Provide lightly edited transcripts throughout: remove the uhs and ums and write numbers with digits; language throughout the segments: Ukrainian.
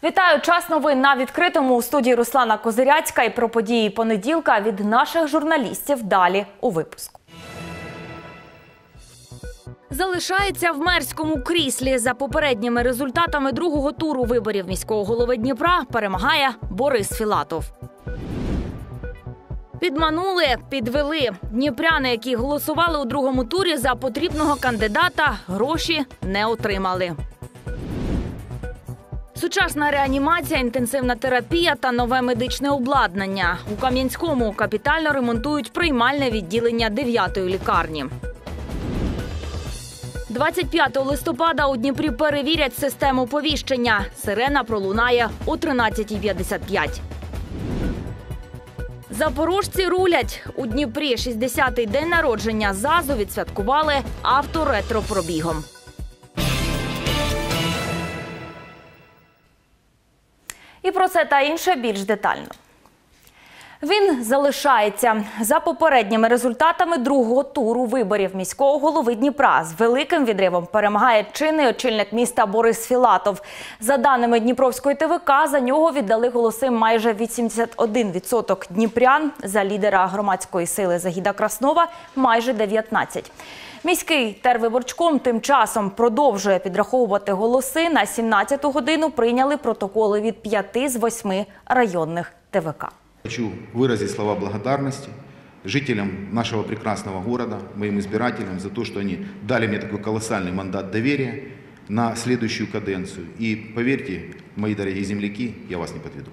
Вітаю! Час новин на відкритому. У студії Руслана Козиряцька. І про події понеділка від наших журналістів далі у випуску. Залишається в мерському кріслі. За попередніми результатами другого туру виборів міського голови Дніпра перемагає Борис Філатов. Підманули, підвели. Дніпряни, які голосували у другому турі за потрібного кандидата, гроші не отримали. Сучасна реанімація, інтенсивна терапія та нове медичне обладнання. У Кам'янському капітально ремонтують приймальне відділення 9-ї лікарні. 25 листопада у Дніпрі перевірять систему повіщення. Сирена пролунає о 13:55. Запорожці рулять. У Дніпрі 60-й день народження ЗАЗу відсвяткували авторетропробігом. І про це та інше більш детально. Він залишається. За попередніми результатами другого туру виборів міського голови Дніпра з великим відривом перемагає чинний очільник міста Борис Філатов. За даними Дніпровської ТВК, за нього віддали голоси майже 81% дніпрян, за лідера громадської сили Загіда Краснова – майже 19%. Міський тервиборчком тим часом продовжує підраховувати голоси. На 17-ту годину прийняли протоколи від 5 з 8 районних ТВК. Хочу выразить слова благодарности жителям нашего прекрасного города, моим избирателям за то, что они дали мне такой колоссальный мандат доверия на следующую каденцию. И поверьте, мои дорогие земляки, я вас не подведу.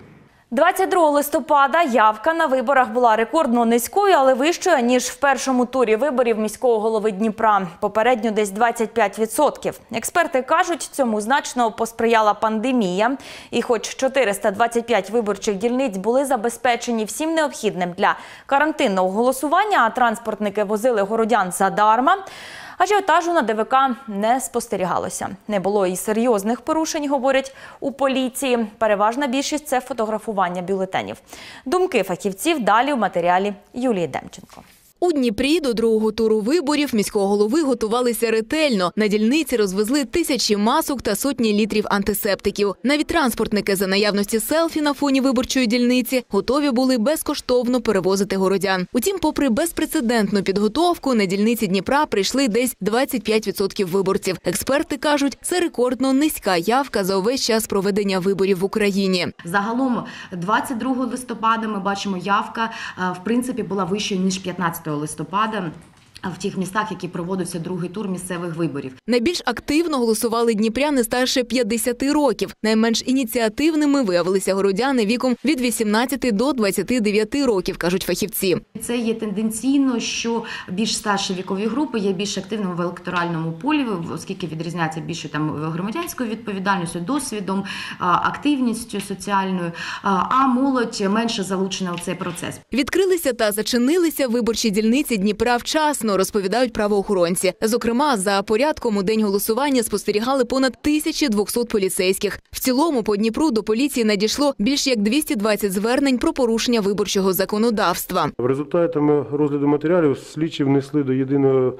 22 листопада явка на виборах була рекордно низькою, але вищою, ніж в першому турі виборів міського голови Дніпра. Попередньо десь 25%. Експерти кажуть, цьому значно посприяла пандемія. І хоч 425 виборчих дільниць були забезпечені всім необхідним для карантинного голосування, а транспортники возили городян задарма, ажіотажу на ДВК не спостерігалося. Не було і серйозних порушень, говорять у поліції. Переважна більшість – це фотографування бюлетенів. Думки фахівців далі в матеріалі Юлії Демченко. У Дніпрі до другого туру виборів міського голови готувалися ретельно. На дільниці розвезли тисячі масок та сотні літрів антисептиків. Навіть транспортники за наявності селфі на фоні виборчої дільниці готові були безкоштовно перевозити городян. Утім, попри безпрецедентну підготовку, на дільниці Дніпра прийшли десь 25% виборців. Експерти кажуть, це рекордно низька явка за увесь час проведення виборів в Україні. Загалом 22 листопада ми бачимо, явка в принципі була вищою, ніж 15 листопада в тих містах, які проводився другий тур місцевих виборів. Найбільш активно голосували дніпряни старше 50 років. Найменш ініціативними виявилися городяни віком від 18 до 29 років, кажуть фахівці. Це є тенденційно, що більш старші вікові групи є більш активними в електоральному полі, оскільки відрізняються більше громадянською відповідальністю, досвідом, активністю соціальною, а молодь менше залучена у цей процес. Відкрилися та зачинилися виборчі дільниці Дніпра вчасно, розповідають правоохоронці. Зокрема, за порядком у день голосування спостерігали понад 1200 поліцейських. В цілому по Дніпру до поліції надійшло більш як 220 звернень про порушення виборчого законодавства. Результатами розгляду матеріалів слідчі внесли до єдиного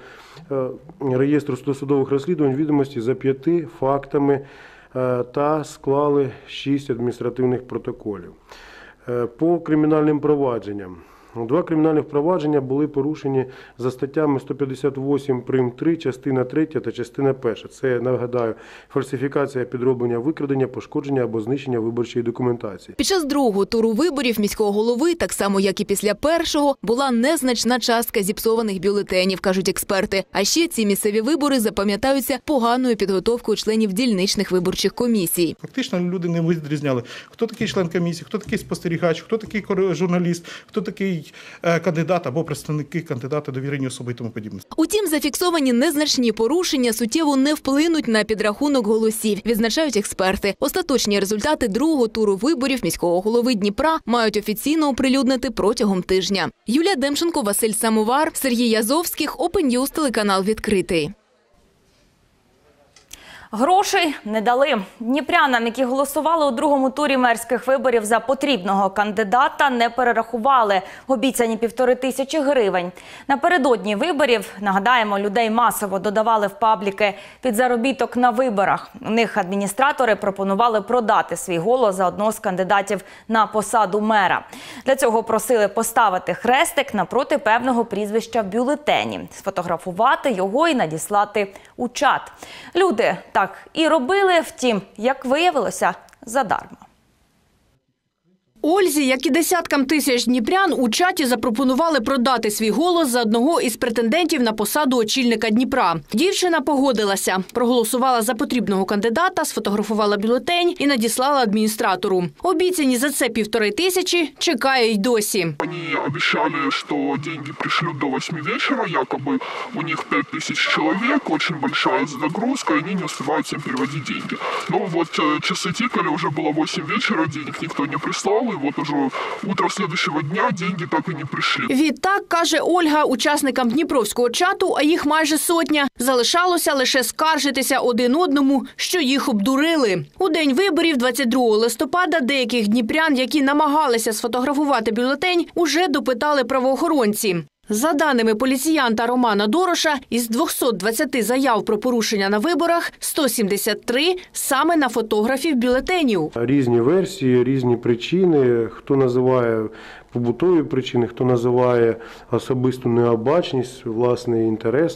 реєстру досудових розслідувань відомості за 5 фактами та склали 6 адміністративних протоколів. По кримінальним провадженням. 2 кримінальних провадження були порушені за статтями 158 прим. 3, частина 3 та частина 1. Це, нагадаю, фальсифікація, підроблення, викрадення, пошкодження або знищення виборчої документації. Під час другого туру виборів міського голови, так само як і після першого, була незначна частка зіпсованих бюлетенів, кажуть експерти. А ще ці місцеві вибори запам'ятаються поганою підготовкою членів дільничних виборчих комісій. Фактично люди не відрізняли, хто такий член комісії, хто такий спостерігач, хто такий журналіст, хто такий кандидат або представники кандидата, довірені особи і тому подібне. Утім, зафіксовані незначні порушення суттєво не вплинуть на підрахунок голосів, відзначають експерти. Остаточні результати другого туру виборів міського голови Дніпра мають офіційно оприлюднити протягом тижня. Юлія Демченко, Василь Самовар, Сергій Язовських, Open News, телеканал «Відкритий». Грошей не дали. Дніпрянам, які голосували у другому турі мерських виборів за потрібного кандидата, не перерахували обіцяні 1500 гривень. Напередодні виборів, нагадаємо, людей масово додавали в пабліки під заробіток на виборах. У них адміністратори пропонували продати свій голос за одного з кандидатів на посаду мера. Для цього просили поставити хрестик напроти певного прізвища в бюлетені, сфотографувати його і надіслати у чат. Люди так і робили, втім, як виявилося, задарма. Ользі, як і десяткам тисяч дніпрян, у чаті запропонували продати свій голос за одного із претендентів на посаду очільника Дніпра. Дівчина погодилася, проголосувала за потрібного кандидата, сфотографувала бюлетень і надіслала адміністратору. Обіцяні за це 1500 чекає й досі. Они обещали, что деньги пришлют до 8 вечера, якобы у них 5000 человек, очень большая загрузка, и они не успевают всем переводить деньги. Но вот часы тикали, уже было 8 вечера, денег никто не прислал, и вот уже утро следующего дня деньги так и не пришли. Відтак, каже Ольга, учасникам дніпровського чату, а їх майже сотня, залишалося лише скаржитися один одному, що їх обдурили. У день виборів 22 листопада деяких дніпрян, які намагалися сфотографувати бюлетень, уже допитали правоохоронці. За даними поліціянта Романа Дороша, із 220 заяв про порушення на виборах 173 саме на фотографів бюлетенів. Різні версії, різні причини. Хто називає побутові причини, хто називає особисту необачність, власний інтерес,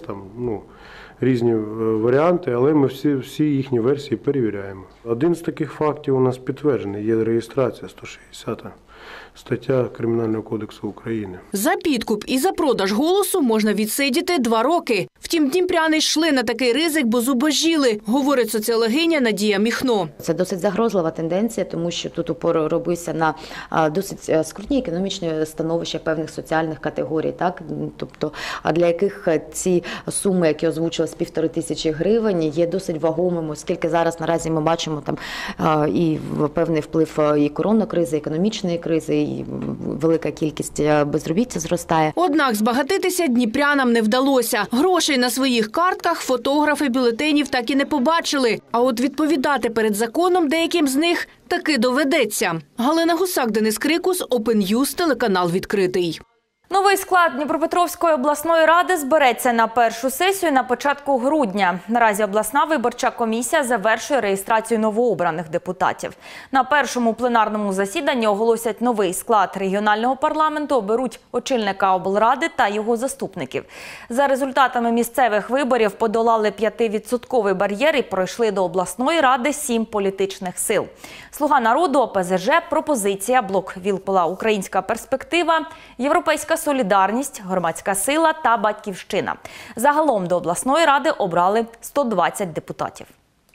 різні варіанти, але ми всі їхні версії перевіряємо. Один з таких фактів у нас підтверджений, є реєстрація 160 стаття Кримінального кодексу України. За підкуп і за продаж голосу можна відсидіти 2 роки. Втім, дніпряни йшли на такий ризик, бо зубожіли, говорить соціологиня Надія Міхно. Це досить загрозлива тенденція, тому що тут упор робився на досить скрутні економічні становища певних соціальних категорій, так? Тобто, а для яких ці суми, які озвучились 1500 гривень, є досить вагомими, оскільки зараз наразі ми бачимо там і певний вплив і коронакризи, і економічної кризи, і велика кількість безробіття зростає. Однак збагатитися дніпрянам не вдалося. Грошей на своїх картках фотографи бюлетенів так і не побачили. А от відповідати перед законом деяким з них таки доведеться. Галина Гусак, Денис Крикус, Open News, телеканал «Відкритий». Новий склад Дніпропетровської обласної ради збереться на першу сесію на початку грудня. Наразі обласна виборча комісія завершує реєстрацію новообраних депутатів. На першому пленарному засіданні оголосять новий склад регіонального парламенту, оберуть очільника облради та його заступників. За результатами місцевих виборів подолали 5% бар'єр і пройшли до обласної ради 7 політичних сил. «Слуга народу», ОПЗЖ, «Пропозиція», «Блок Вілпола», «Українська перспектива», «Європейська солідарність», «Громадська сила» та «Батьківщина». Загалом до обласної ради обрали 120 депутатів.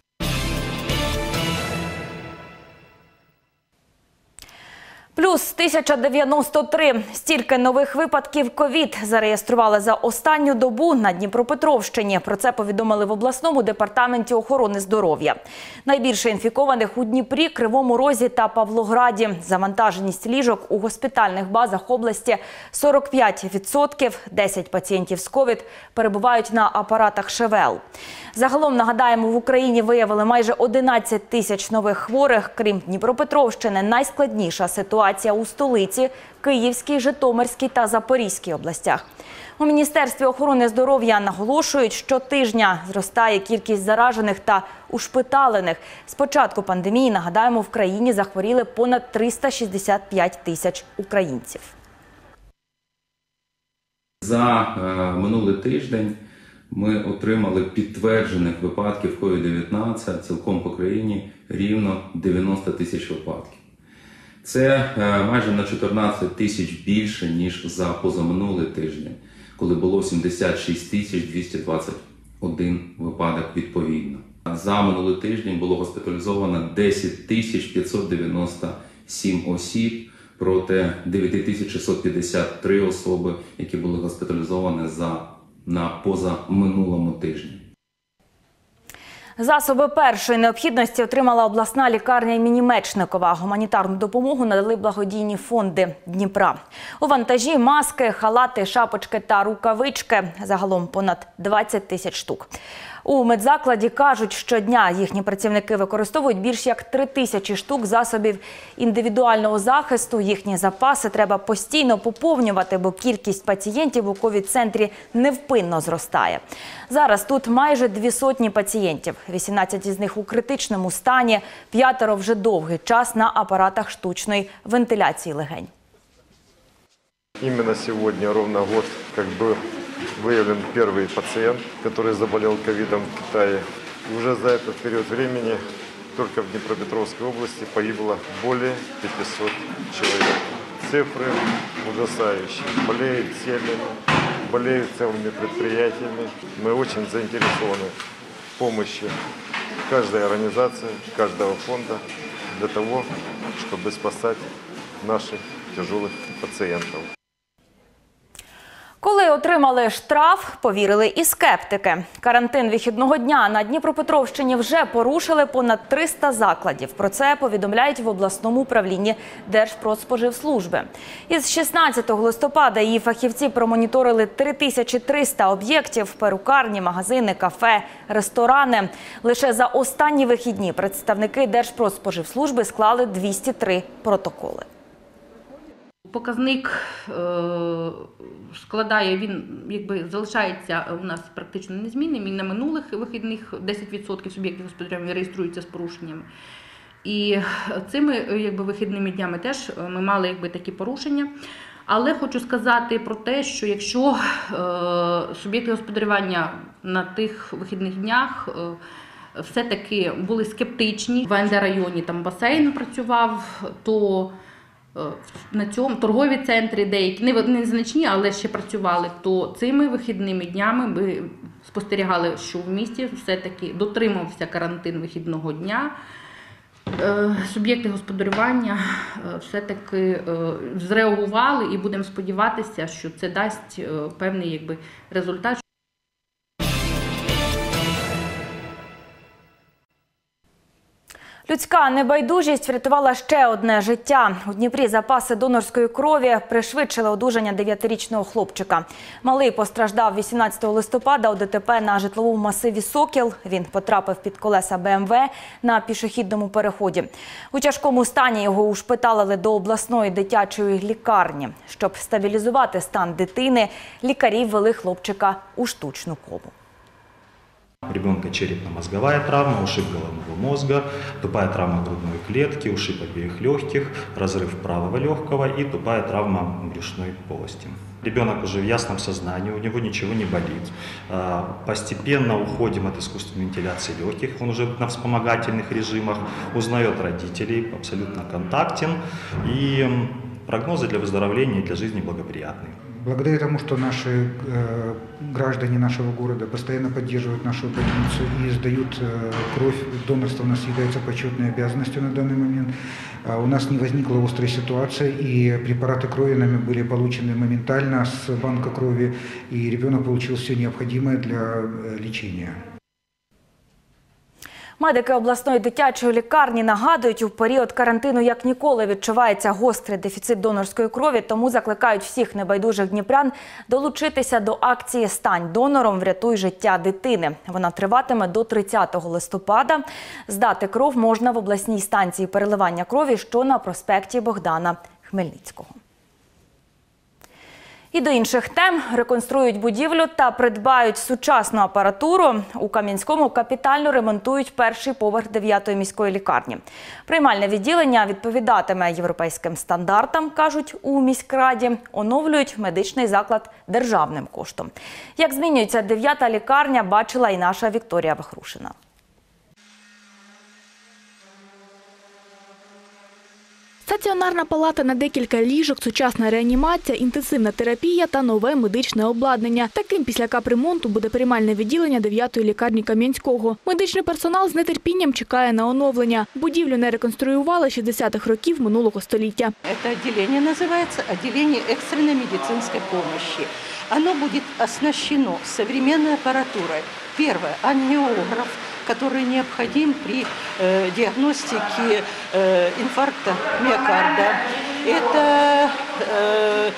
Плюс 1093. Стільки нових випадків ковід зареєстрували за останню добу на Дніпропетровщині. Про це повідомили в обласному департаменті охорони здоров'я. Найбільше інфікованих у Дніпрі, Кривому Розі та Павлограді. Завантаженість ліжок у госпітальних базах області 45%. 10 пацієнтів з ковід перебувають на апаратах ШВЛ. Загалом, нагадаємо, в Україні виявили майже 11 тисяч нових хворих. Крім Дніпропетровщини, найскладніша ситуація у столиці, Київській, Житомирській та Запорізькій областях. У Міністерстві охорони здоров'я наголошують, щотижня зростає кількість заражених та ушпиталених. З початку пандемії, нагадаємо, в країні захворіли понад 365 тисяч українців. За минулий тиждень ми отримали підтверджених випадків COVID-19 цілком по країні рівно 90 тисяч випадків. Це майже на 14 тисяч більше, ніж за позаминулий тиждень, коли було 76 тисяч 221 випадок відповідно. За минулий тиждень було госпіталізовано 10 тисяч 597 осіб проти 9653 особи, які були госпіталізовані на позаминулому тижні. Засоби першої необхідності отримала обласна лікарня імені Мечникова. Гуманітарну допомогу надали благодійні фонди Дніпра. У вантажі маски, халати, шапочки та рукавички. Загалом понад 20 тисяч штук. У медзакладі кажуть, щодня їхні працівники використовують більш як 3000 штук засобів індивідуального захисту. Їхні запаси треба постійно поповнювати, бо кількість пацієнтів у ковід-центрі невпинно зростає. Зараз тут майже 200 пацієнтів. 18 із них у критичному стані, 5 вже довгий час на апаратах штучної вентиляції легень. Именно сегодня, ровно год, как был выявлен первый пациент, который заболел ковидом в Китае. И уже за этот период времени только в Днепропетровской области погибло более 500 человек. Цифры ужасающие. Болеют семьями, болеют целыми предприятиями. Мы очень заинтересованы в помощи каждой организации, каждого фонда для того, чтобы спасать наших тяжелых пациентов. Коли отримали штраф, повірили і скептики. Карантин вихідного дня на Дніпропетровщині вже порушили понад 300 закладів. Про це повідомляють в обласному управлінні Держпродспоживслужби. Із 16 листопада її фахівці промоніторили 3300 об'єктів – перукарні, магазини, кафе, ресторани. Лише за останні вихідні представники Держпродспоживслужби склали 203 протоколи. Показник складає, він залишається у нас практично незмінним. І на минулих вихідних 10% суб'єктів господарювання реєструються з порушеннями. І цими вихідними днями теж ми мали такі порушення. Але хочу сказати про те, що якщо суб'єкти господарювання на тих вихідних днях все-таки були скептичні, в АНД-районі там басейн працював, то на цьому торгові центри деякі, незначні, але ще працювали, то цими вихідними днями ми спостерігали, що в місті все-таки дотримався карантин вихідного дня. Суб'єкти господарювання все-таки зреагували і будемо сподіватися, що це дасть певний результат. Людська небайдужість врятувала ще одне життя. У Дніпрі запаси донорської крові пришвидшили одужання 9-річного хлопчика. Малий постраждав 18 листопада у ДТП на житловому масиві «Сокіл». Він потрапив під колеса БМВ на пішохідному переході. У тяжкому стані його ушпиталили до обласної дитячої лікарні. Щоб стабілізувати стан дитини, лікарі ввели хлопчика у штучну кому. У ребенка черепно-мозговая травма, ушиб головного мозга, тупая травма грудной клетки, ушиб обеих легких, разрыв правого легкого и тупая травма брюшной полости. Ребенок уже в ясном сознании, у него ничего не болит. Постепенно уходим от искусственной вентиляции легких, он уже на вспомогательных режимах, узнает родителей, абсолютно контактен, и прогнозы для выздоровления и для жизни благоприятные. Благодаря тому, что наши граждане нашего города постоянно поддерживают нашу больницу и сдают кровь, донорство у нас является почетной обязанностью на данный момент, у нас не возникла острой ситуации, и препараты крови нами были получены моментально с банка крови, и ребенок получил все необходимое для лечения. Медики обласної дитячої лікарні нагадують, у період карантину як ніколи відчувається гострий дефіцит донорської крові, тому закликають всіх небайдужих дніпрян долучитися до акції «Стань донором, врятуй життя дитини». Вона триватиме до 30 листопада. Здати кров можна в обласній станції переливання крові, що на проспекті Богдана Хмельницького. І до інших тем. Реконструюють будівлю та придбають сучасну апаратуру. У Кам'янському капітально ремонтують перший поверх 9-ї міської лікарні. Приймальне відділення відповідатиме європейським стандартам, кажуть у міськраді. Оновлюють медичний заклад державним коштом. Як змінюється 9-та лікарня, бачила і наша Вікторія Вахрушина. Стаціонарна палата на декілька ліжок, сучасна реанімація, інтенсивна терапія та нове медичне обладнання. Таким після капремонту буде приймальне відділення 9-ї лікарні Кам'янського. Медичний персонал з нетерпінням чекає на оновлення. Будівлю не реконструювали 60-х років минулого століття. Це відділення називається «Відділення екстреної медицинської допомоги». Оно будет оснащено современной аппаратурой. Первое – ангиограф, который необходим при диагностике инфаркта миокарда. Это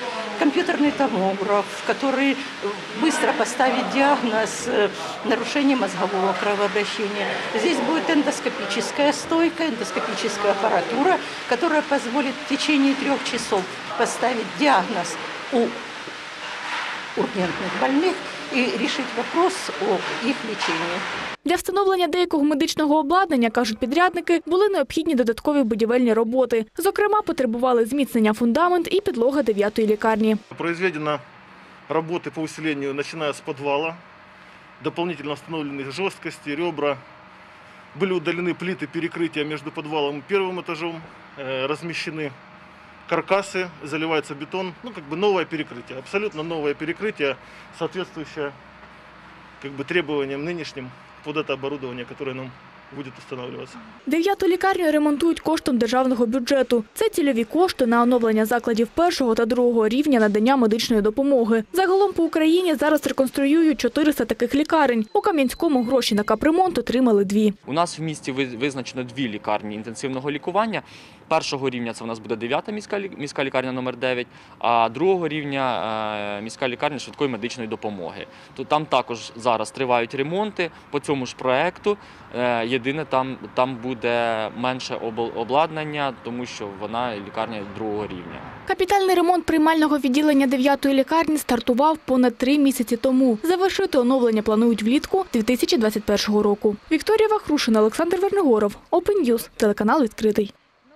компьютерный томограф, который быстро поставит диагноз нарушения мозгового кровообращения. Здесь будет эндоскопическая стойка, эндоскопическая аппаратура, которая позволит в течение 3 часов поставить диагноз у ургентных больных і рішити вопрос о їх ліченні. Для встановлення деякого медичного обладнання, кажуть підрядники, були необхідні додаткові будівельні роботи. Зокрема, потребували зміцнення фундамент і підлога 9-ї лікарні. Произведено роботи по усиленню, починаючи з підвалу. Дополнительно встановлені жорсткості, ребра. Були удалені плити перекриття між підвалом і першим етажом. Розміщені каркасы, заливается бетон, новое перекрытие, абсолютно новое перекрытие, соответствующее требованиям нынешним под это оборудование, которое нам буде встановлюватися. 9-ту лікарню ремонтують коштом державного бюджету. Це цільові кошти на оновлення закладів 1-го та 2-го рівня надання медичної допомоги. Загалом по Україні зараз реконструюють 400 таких лікарень. У Кам'янському гроші на капремонт отримали 2. У нас в місті визначено 2 лікарні інтенсивного лікування. 1-го рівня це у нас буде 9-та міська лікарня номер 9, а 2-го рівня міська лікарня швидкої медичної допомоги. Там також зараз тривають ремонти по цьому ж проекту. Єдине, там буде менше обладнання, тому що вона лікарня 2-го рівня. Капітальний ремонт приймального відділення 9-ї лікарні стартував понад 3 місяці тому. Завершити оновлення планують влітку 2021 року. Вікторія Вахрушина, Олександр Вернигоров, Open News, телеканал «Відкритий».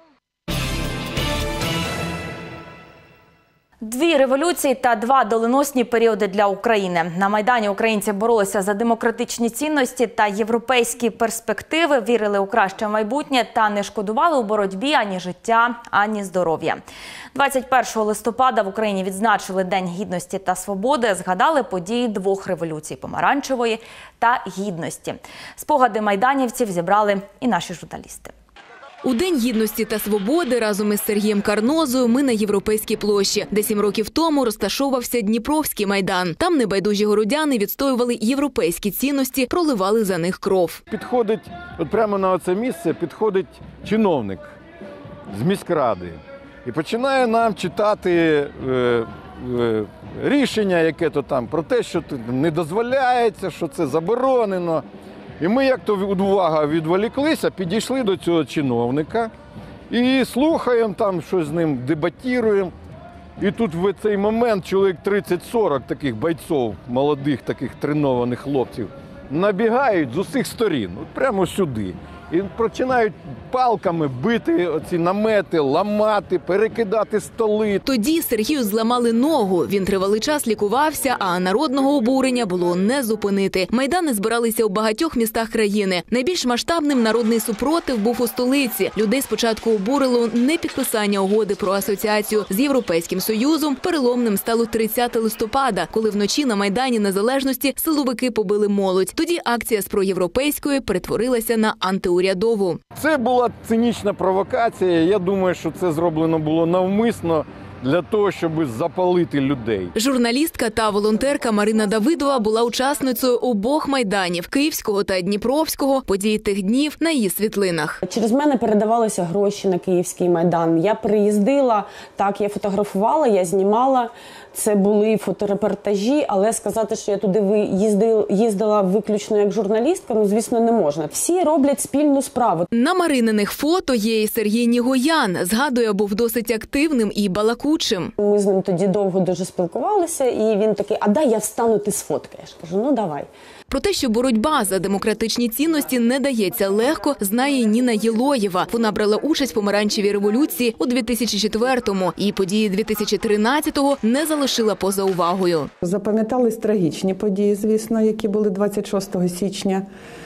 2 революції та 2 доленосні періоди для України. На Майдані українці боролися за демократичні цінності та європейські перспективи, вірили у краще майбутнє та не шкодували у боротьбі ані життя, ані здоров'я. 21 листопада в Україні відзначили День Гідності та Свободи, згадали події 2 революцій – Помаранчевої та Гідності. Спогади майданівців зібрали і наші журналісти. У День Гідності та Свободи разом із Сергієм Карнозою ми на Європейській площі, де 7 років тому розташовувався Дніпровський майдан. Там небайдужі городяни відстоювали європейські цінності, проливали за них кров. Підходить, от прямо на це місце, підходить чиновник з міськради і починає нам читати рішення, яке то там, про те, що не дозволяється, що це заборонено. І ми як-то увага відволіклися, підійшли до цього чиновника і слухаємо там, щось з ним дебатіруємо. І тут в цей момент чоловік 30-40 таких бойців, молодих таких тренованих хлопців, набігають з усіх сторін, от прямо сюди. І починають палками бити оці намети, ламати, перекидати столи. Тоді Сергію зламали ногу. Він тривалий час лікувався, а народного обурення було не зупинити. Майдани збиралися у багатьох містах країни. Найбільш масштабним народний супротив був у столиці. Людей спочатку обурило непідписання угоди про асоціацію з Європейським Союзом. Переломним стало 30 листопада, коли вночі на Майдані Незалежності силовики побили молодь. Тоді акція з проєвропейської перетворилася на антиурядову. Це була цинічна провокація. Я думаю, що це зроблено було навмисно для того, щоб запалити людей. Журналістка та волонтерка Марина Давидова була учасницею обох майданів – Київського та Дніпровського. Події тих днів на її світлинах. Через мене передавалися гроші на Київський майдан. Я приїздила, так, я фотографувала, я знімала. Це були фоторепортажі, але сказати, що я туди їздила виключно як журналістка, звісно, не можна. Всі роблять спільну справу. На Марининих фото є і Сергій Нігоян. Згадує, був досить активним і балакучим. Ми з ним тоді довго дуже спілкувалися, і він такий, а дай я встану, ти сфоткаєш. Кажу, ну давай. Про те, що боротьба за демократичні цінності не дається легко, знає і Ніна Єлоєва. Вона брала участь в Помаранчевій революції у 2004-му і події 2013-го не залишила поза увагою. Запам'ятались трагічні події, звісно, які були 26 січня,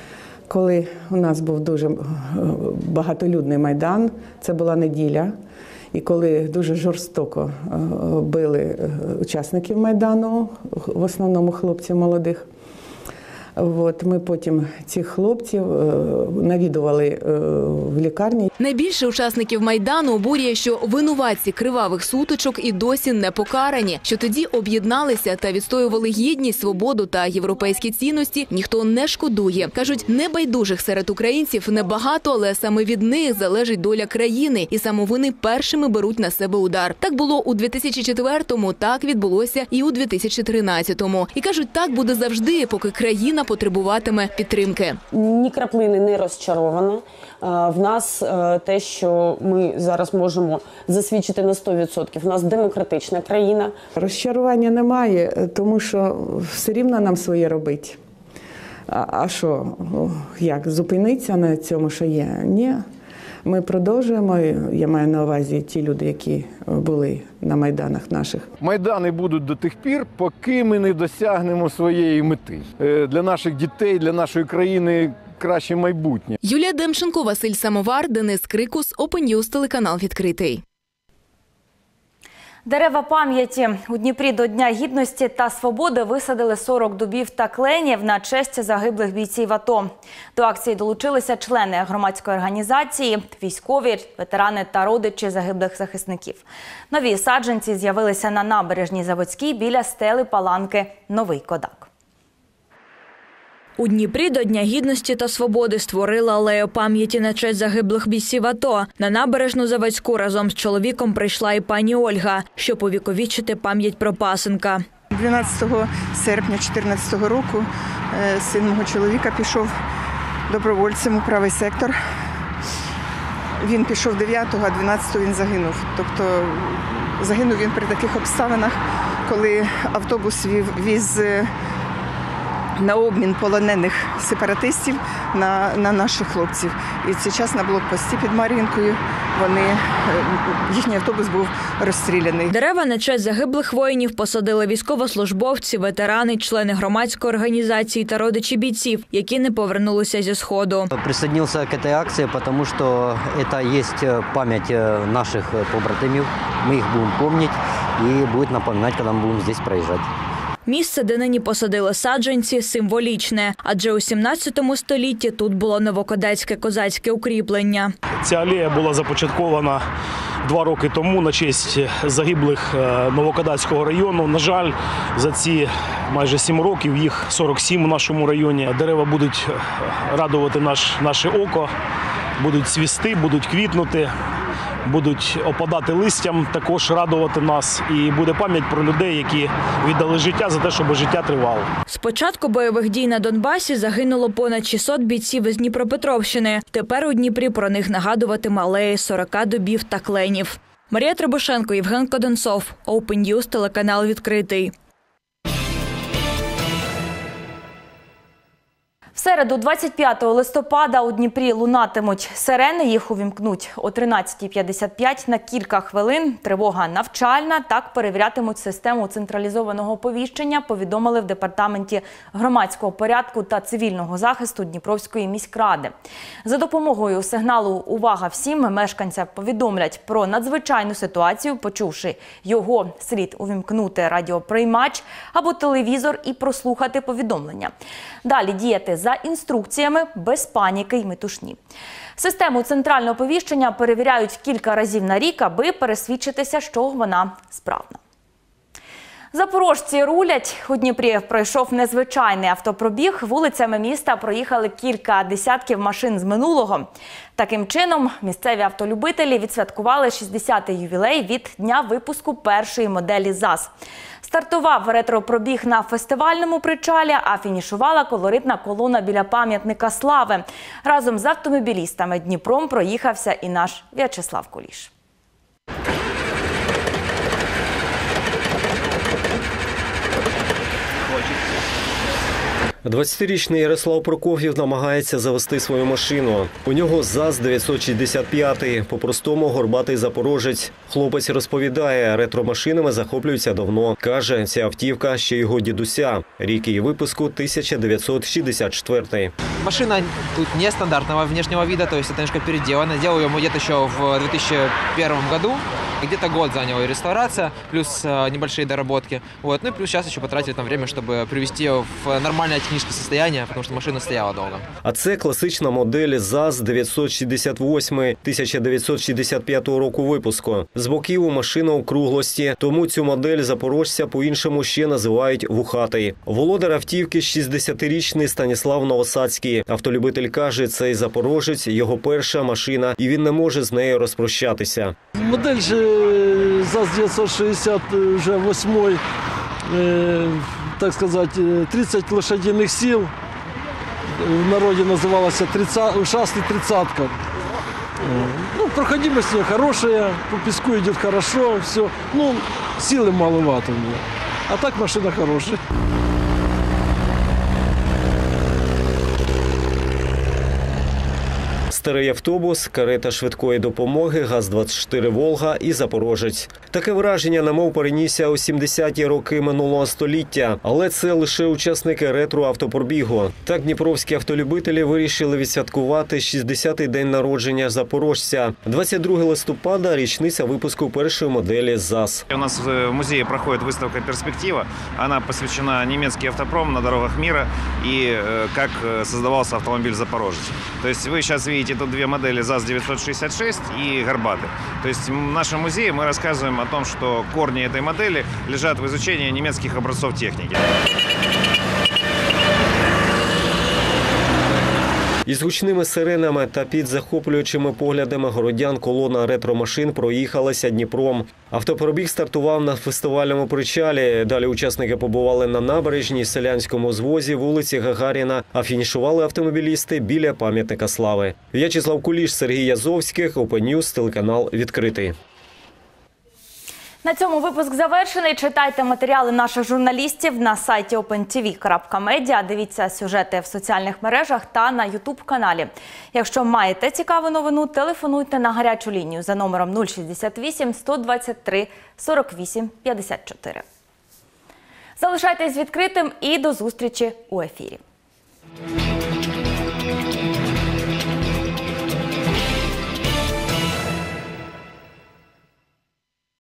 коли у нас був дуже багатолюдний майдан. Це була неділя. І коли дуже жорстоко били учасників майдану, в основному хлопців молодих. От, ми потім цих хлопців навідували в лікарні. Найбільше учасників Майдану обурює, що винуватці кривавих сутичок і досі не покарані, що тоді об'єдналися та відстоювали гідність, свободу та європейські цінності, ніхто не шкодує. Кажуть, небайдужих серед українців небагато, але саме від них залежить доля країни, і саме вони першими беруть на себе удар. Так було у 2004-му, так відбулося і у 2013-му. І кажуть, так буде завжди, поки країна потребуватиме підтримки. Ні краплини не розчарована. В нас те, що ми зараз можемо засвідчити на 100%. В нас демократична країна. Розчарування немає, тому що все рівно нам своє робить. А що, як, зупинитися на цьому, що є? Ні. Ми продовжуємо, я маю на увазі ті люди, які були на Майданах наших. Майдани будуть до тих пір, поки ми не досягнемо своєї мети. Для наших дітей, для нашої країни краще майбутнє. Юлія Демченко, Василь Самовар, Денис Крикус, Open News, телеканал «Відкритий». Дерева пам'яті у Дніпрі до Дня Гідності та Свободи висадили 40 дубів та кленів на честь загиблих бійців АТО. До акції долучилися члени громадської організації, військові, ветерани та родичі загиблих захисників. Нові саджанці з'явилися на набережній Заводській біля стели Паланки «Новий Кодак». У Дніпрі до Дня Гідності та Свободи створила алею пам'яті на честь загиблих бійців АТО. На набережну Заводську разом з чоловіком прийшла і пані Ольга, щоб увіковічити пам'ять про пасенка. 12 серпня 2014 року син мого чоловіка пішов добровольцем у правий сектор. Він пішов 9-го, а 12-го він загинув. Тобто загинув він при таких обставинах, коли автобус віз на обмін полонених сепаратистів на наших хлопців. І в цей час на блокпості під Мар'їнкою їхній автобус був розстріляний. Дерева на честь загиблих воїнів посадили військовослужбовці, ветерани, члени громадської організації та родичі бійців, які не повернулися зі Сходу. Присоединился к этой акции, потому что это есть память наших побратимів. Мы их будем помнить и будет напоминать, когда мы будем здесь проезжать. Місце, де нині посадили саджанці, символічне, адже у 17 столітті тут було новокодацьке козацьке укріплення. Ця алея була започаткована 2 роки тому на честь загиблих Новокодацького району. На жаль, за ці майже 7 років, їх 47 у нашому районі. Дерева будуть радувати наше око, будуть цвісти, будуть квітнути, будуть опадати листям, також радувати нас. І буде пам'ять про людей, які віддали життя за те, щоб життя тривало. З початку бойових дій на Донбасі загинуло понад 600 бійців із Дніпропетровщини. Тепер у Дніпрі про них нагадуватиме алеї 40 дубів та кленів. Марія Требушенко, Євген Коденцов, Open News, телеканал «Відкритий». В середу, 25 листопада, у Дніпрі лунатимуть сирени, їх увімкнуть о 13:55 на кілька хвилин. Тривога навчальна, так перевірятимуть систему централізованого оповіщення, повідомили в Департаменті громадського порядку та цивільного захисту Дніпровської міськради. За допомогою сигналу «Увага всім» мешканцям повідомлять про надзвичайну ситуацію, почувши його, слід увімкнути радіоприймач або телевізор і прослухати повідомлення. Далі діяти за інструкціями, без паніки й метушні. Систему центрального оповіщення перевіряють кілька разів на рік, аби пересвідчитися, що вона справна. Запорожці рулять. У Дніпрі пройшов незвичайний автопробіг. Вулицями міста проїхали кілька десятків машин з минулого. Таким чином, місцеві автолюбителі відсвяткували 60-й ювілей від дня випуску першої моделі ЗАЗ. Стартував ретропробіг на фестивальному причалі, а фінішувала колоритна колона біля пам'ятника Слави. Разом з автомобілістами Дніпром проїхався і наш В'ячеслав Куліш. 20-річний Ярослав Прокоф'єв намагається завести свою машину. У нього ЗАЗ-965, по-простому горбатий запорожець. Хлопець розповідає, ретромашинами захоплюється давно. Каже, ця автівка ще його дідуся. Рік її випуску 1964. Машина тут нестандартного внешнего вида, то есть это немножко переделана. Делал ее мы где-то еще в 2001 году. Где-то год заняла реставрация, плюс небольшие доработки. Вот. Ну и плюс сейчас еще потратили там время, чтобы привести ее в нормальное техническое состояние, потому что машина стояла долго. А це класична модель ЗАЗ-968 1965 року випуску. З боків у машина округлості, тому цю модель запорожця по-іншому ще називають «вухатий». Володар автівки 60-річний Станіслав Новосадський. Автолюбитель каже, цей запорожець – його перша машина, і він не може з нею розпрощатися. Модель ЗАЗ-960 вже 8-й, так сказати, 30 лошадиних сил. В народе называлась ушастый 30-ка. Ну, проходимость хорошая, по песку идет хорошо, все. Ну, силы маловато мне. А так машина хорошая. Старий автобус, карета швидкої допомоги, ГАЗ-24 «Волга» і «Запорожець». Таке враження немов перенісся у 70-ті роки минулого століття. Але це лише учасники ретро-автопробігу. Так дніпровські автолюбителі вирішили відсвяткувати 60-й день народження запорожця. 22 листопада – річниця випуску першої моделі ЗАЗ. У нас в музее проходит выставка «Перспектива». Она посвящена немецкий автопром на дорогах мира и как создавался автомобиль «Запорожец». То есть вы сейчас видите тут две модели ЗАЗ-966 и «Горбатый». То есть в нашем музее мы рассказываем о том, что корни этой модели лежат в изучении немецких образцов техники. Із гучними сиренами та під захоплюючими поглядами городян колона ретромашин проїхалася Дніпром. Автопробіг стартував на фестивальному причалі. Далі учасники побували на набережній, селянському звозі, вулиці Гагаріна, а фінішували автомобілісти біля пам'ятника слави. В'ячеслав Куліш, Сергій Язовських, Open News, телеканал «Відкритий». На цьому випуск завершений. Читайте матеріали наших журналістів на сайті opentv.media. Дивіться сюжети в соціальних мережах та на YouTube-каналі. Якщо маєте цікаву новину, телефонуйте на гарячу лінію за номером 068 123 48 54. Залишайтесь відкритим і до зустрічі у ефірі.